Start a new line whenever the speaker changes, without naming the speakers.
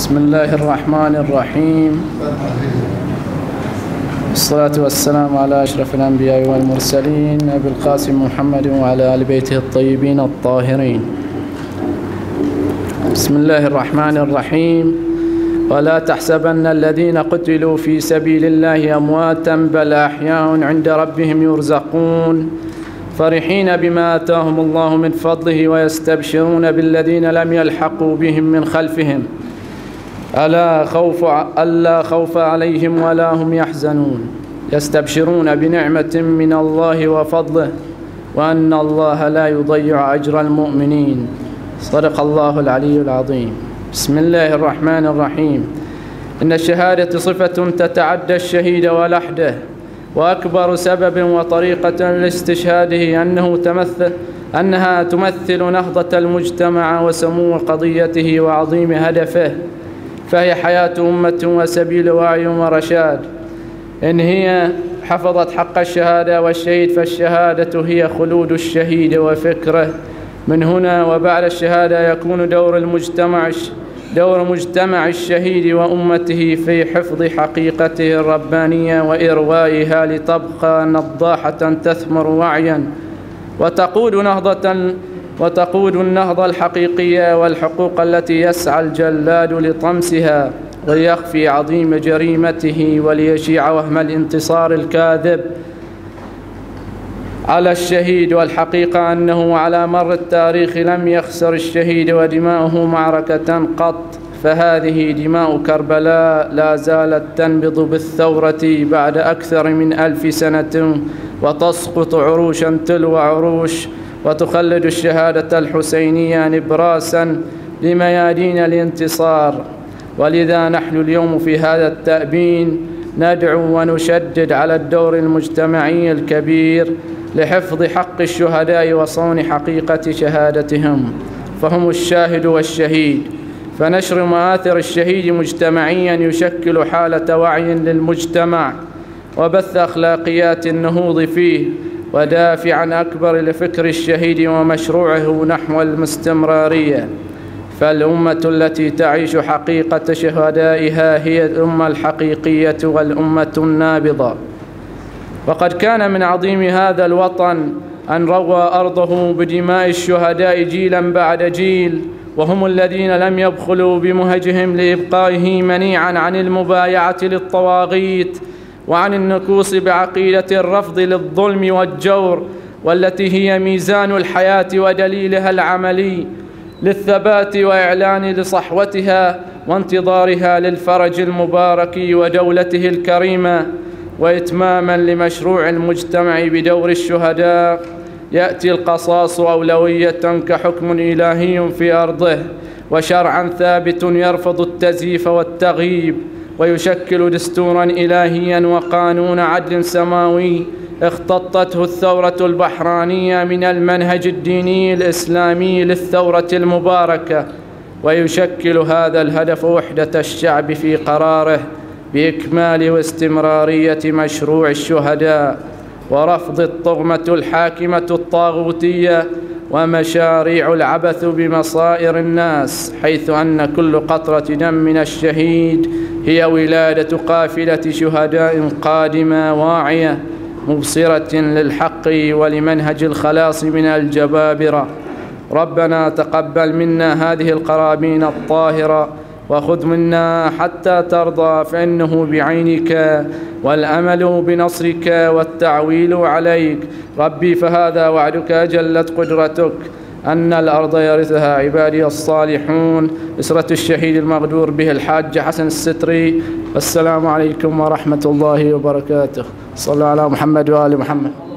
بسم الله الرحمن الرحيم. الصلاة والسلام على أشرف الأنبياء والمرسلين أبي القاسم محمد وعلى آل بيته الطيبين الطاهرين. بسم الله الرحمن الرحيم. ولا تحسبن الذين قتلوا في سبيل الله أمواتا بل أحياء عند ربهم يرزقون فرحين بما آتاهم الله من فضله ويستبشرون بالذين لم يلحقوا بهم من خلفهم ألا خوف عليهم ولا هم يحزنون يستبشرون بنعمة من الله وفضله وأن الله لا يضيع أجر المؤمنين. صدق الله العلي العظيم. بسم الله الرحمن الرحيم. إن الشهادة صفة تتعدى الشهيد ولحده، وأكبر سبب وطريقة لاستشهاده أنها تمثل نهضة المجتمع وسمو قضيته وعظيم هدفه، فهي حياة أمة وسبيل وعي ورشاد. إن هي حفظت حق الشهادة والشهيد فالشهادة هي خلود الشهيد وفكره. من هنا وبعد الشهادة يكون دور مجتمع الشهيد وأمته في حفظ حقيقته الربانية وإروائها لتبقى نضاحة تثمر وعيا وتقود النهضة الحقيقية والحقوق التي يسعى الجلاد لطمسها وليخفي عظيم جريمته وليشيع وهم الانتصار الكاذب على الشهيد. والحقيقة أنه على مر التاريخ لم يخسر الشهيد ودماؤه معركة قط، فهذه دماء كربلاء لا زالت تنبض بالثورة بعد أكثر من 1000 سنة وتسقط عروشا تلو عروش، وتخلد الشهادة الحسينية نبراسا لميادين الانتصار. ولذا نحن اليوم في هذا التأبين ندعو ونشدد على الدور المجتمعي الكبير لحفظ حق الشهداء وصون حقيقة شهادتهم، فهم الشاهد والشهيد. فنشر مآثر الشهيد مجتمعيا يشكل حالة وعي للمجتمع وبث أخلاقيات النهوض فيه ودافعا أكبر لفكر الشهيد ومشروعه نحو الاستمرارية. فالأمة التي تعيش حقيقة شهدائها هي الأمة الحقيقية والأمة النابضة. وقد كان من عظيم هذا الوطن أن روى أرضه بدماء الشهداء جيلا بعد جيل، وهم الذين لم يبخلوا بمهجهم لإبقائه منيعا عن المبايعة للطواغيت وعن النكوص بعقيدة الرفض للظلم والجور، والتي هي ميزان الحياة ودليلها العملي للثبات وإعلان لصحوتها وانتظارها للفرج المبارك ودولته الكريمة. وإتماما لمشروع المجتمع بدور الشهداء يأتي القصاص أولوية كحكم إلهي في أرضه وشرعا ثابت يرفض التزييف والتغييب، ويشكل دستورا إلهيا وقانون عدل سماوي اختطته الثورة البحرانية من المنهج الديني الإسلامي للثورة المباركة. ويشكل هذا الهدف وحدة الشعب في قراره بإكمال واستمرارية مشروع الشهداء ورفض الطغمة الحاكمة الطاغوتية ومشاريع العبث بمصائر الناس، حيث أن كل قطرة دم من الشهيد هي ولادة قافلة شهداء قادمة واعية مبصرة للحق ولمنهج الخلاص من الجبابرة. ربنا تقبل منا هذه القرابين الطاهرة وخذ منا حتى ترضى، فإنه بعينك والأمل بنصرك والتعويل عليك. ربي فهذا وعدك جلت قدرتك أن الأرض يرثها عبادي الصالحون. إسرة الشهيد المغدور به الحاج حسن الستري. السلام عليكم ورحمة الله وبركاته. صلى على محمد وآل محمد.